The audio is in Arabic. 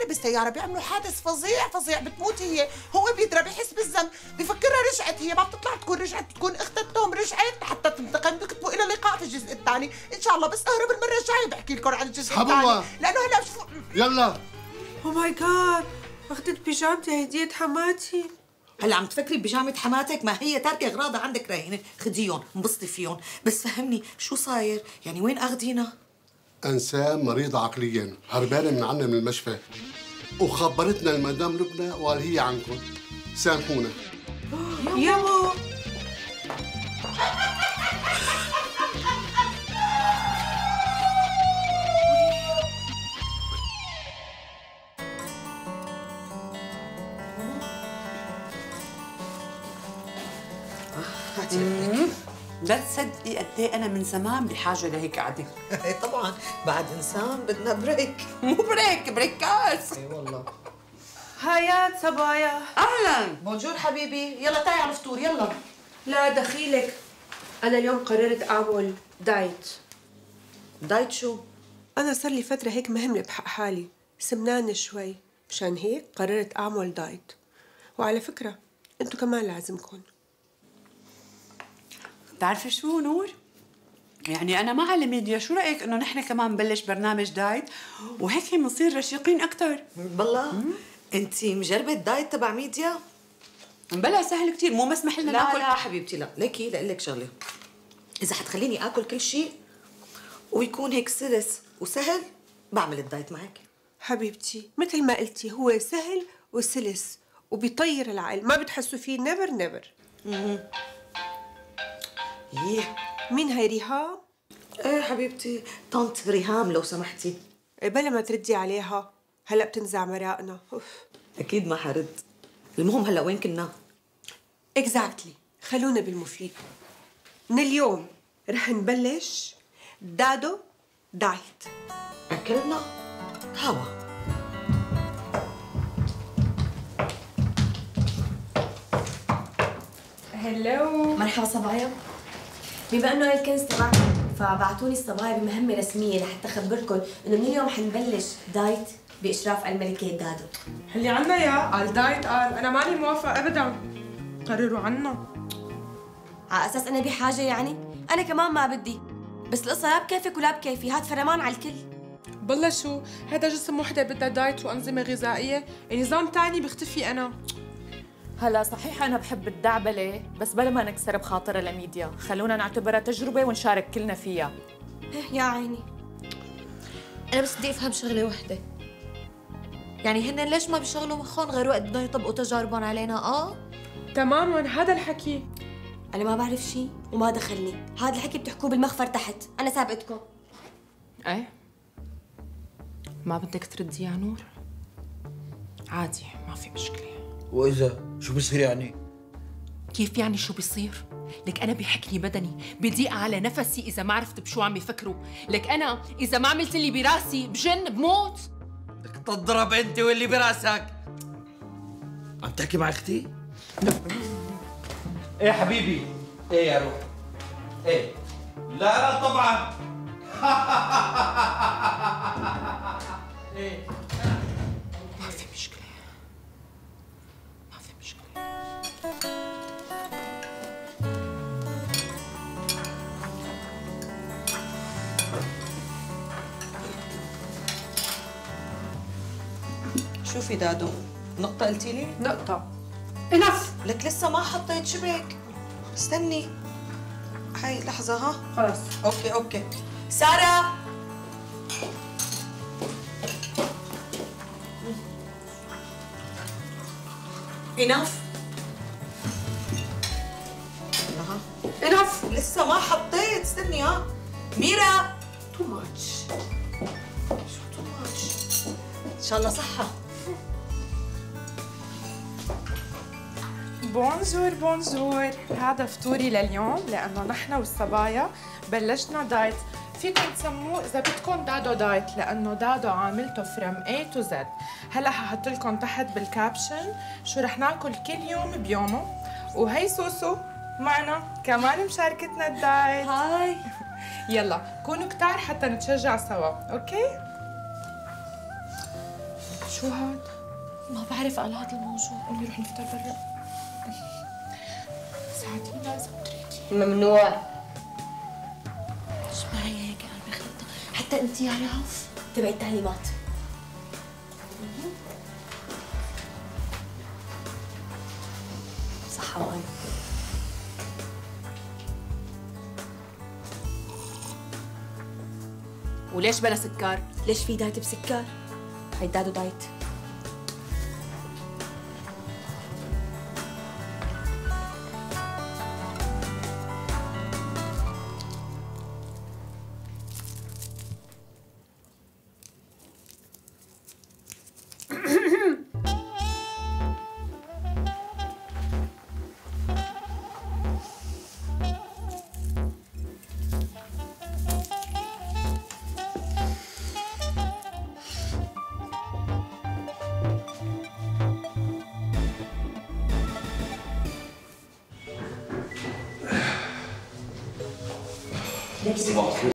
طالع بالسياره بيعملوا حادث فظيع فظيع، بتموت هي، هو بيدرى بيحس بالذنب، بفكرها رجعت، هي ما بتطلع تكون رجعت، بتكون اخت التوم رجعت حتى تنتقم. بكتبوا الى اللقاء في الجزء الثاني ان شاء الله، بس اهرب المره الجايه بحكي لكم عن الجزء الثاني لانه هلا يلا. او ماي جاد، اخذت بيجامتي هديه حماتي. هلا عم تفكري ببيجامة حماتك؟ ما هي تاركة اغراضها عندك رايحين، خديهم انبسطي فيهم، بس فهمني شو صاير؟ يعني وين اخذينا؟ انسان مريضة عقليا هربانة من عنا من المشفى، وخبرتنا المدام لبنى وقال هي عنكم، سامحونا. يما لا تصدقي قد ايه انا من زمان بحاجه لهيك قعده. ايه طبعا، بعد انسان بدنا بريك. مو بريكات. اي والله. هايات صبايا. اهلا. بونجور حبيبي، يلا تعي على الفطور يلا. لا دخيلك، انا اليوم قررت اعمل دايت. دايت شو؟ انا صار لي فتره هيك مهمله بحق حالي، سمنانه شوي، مشان هيك قررت اعمل دايت. وعلى فكره انتو كمان لازمكن. بتعرفي شو نور؟ يعني أنا مع الميديا، شو رأيك إنه نحن كمان نبلش برنامج دايت وهيك بنصير رشيقين أكثر؟ بالله؟ أنتِ مجربة الدايت تبع ميديا؟ بلا سهل كثير، مو مسمح لنا لا ناكل. لا حبيبتي لا، ليكي لأقول لك شغلة، إذا حتخليني آكل كل شيء ويكون هيك سلس وسهل بعمل الدايت معك. حبيبتي مثل ما قلتي، هو سهل وسلس وبيطير العقل، ما بتحسوا فيه نيفر نيفر. إيه مين هاي ريهام؟ ايه حبيبتي، طنط ريهام لو سمحتي. بلا ما تردي عليها، هلا بتنزع مرائنا. اكيد ما حرد. المهم هلا وين كنا؟ اكزاكتلي، خلونا بالمفيد. من اليوم رح نبلش دادو دايت. اكلنا هوا. هلو، مرحبا صبايا. بما انه انا الكنز تبعكم فبعتوني الصبايا بمهمه رسميه لحتى اخبركم انه من اليوم حنبلش دايت باشراف الملكه دادو. اللي عنا يا الدايت قال انا ماني موافقه ابدا. قرروا عنا على اساس انا بحاجه يعني؟ انا كمان ما بدي، بس القصه لا بكيفك ولا بكيفي، هاد فرمان على الكل. بالله شو هذا جسم وحده بدها دايت وانظمه غذائيه، نظام تاني بختفي انا. هلا صحيح أنا بحب الدعبلة، بس بلا ما نكسر بخاطرها لميديا، خلونا نعتبرها تجربة ونشارك كلنا فيها. يا عيني. أنا بس بدي أفهم شغلة وحدة، يعني هن ليش ما بيشغلوا مخهم غير وقت بدهم يطبقوا تجاربهم علينا؟ تماما هذا الحكي. أنا ما بعرف شيء وما دخلني، هذا الحكي بتحكوه بالمخفر تحت، أنا سابقتكم. إيه؟ ما بدك تردي يا نور؟ عادي ما في مشكلة. وإذا شو بصير يعني؟ كيف يعني شو بيصير؟ لك أنا بحكني بدني، بضيق على نفسي إذا ما عرفت بشو عم يفكروا، لك أنا إذا ما عملت اللي براسي بجن بموت. بدك تضرب أنت واللي براسك. عم تحكي مع أختي؟ إيه حبيبي؟ إيه يا روح؟ إيه؟ لا لا طبعا. إيه؟ ما في مشكلة. شوفي دادو، نقطة قلتي لي؟ نقطة. انف. لك لسه ما حطيت شبك. استني. هاي لحظة ها؟ خلص. اوكي. سارة. انف. انف. لسه ما حطيت، استني ها. ميرا. تو ماتش. شو تو ماتش؟ ان شاء الله صحة. بونجور، هذا فطوري لليوم لأنه نحن والصبايا بلشنا دايت، فيكم تسموه إذا بدكم دادو دايت لأنه دادو عاملته from A to Z. هلا ححط لكم تحت بالكابشن شو رح ناكل كل يوم بيومه، وهي سوسو معنا كمان مشاركتنا الدايت. هاي. يلا كونوا كتار حتى نتشجع سوا، أوكي؟ شو هاد؟ ما بعرف قال هذا الموجود. قولي روح نفطر برا. ساعدينا إذا بتريدي. ممنوع. ايش معي هيك قلبي خلطة؟ حتى انت يا رف تبعي التعليمات. صحة وهنا. وليش بلا سكر؟ ليش في دايت بسكر؟ هي دادو دايت.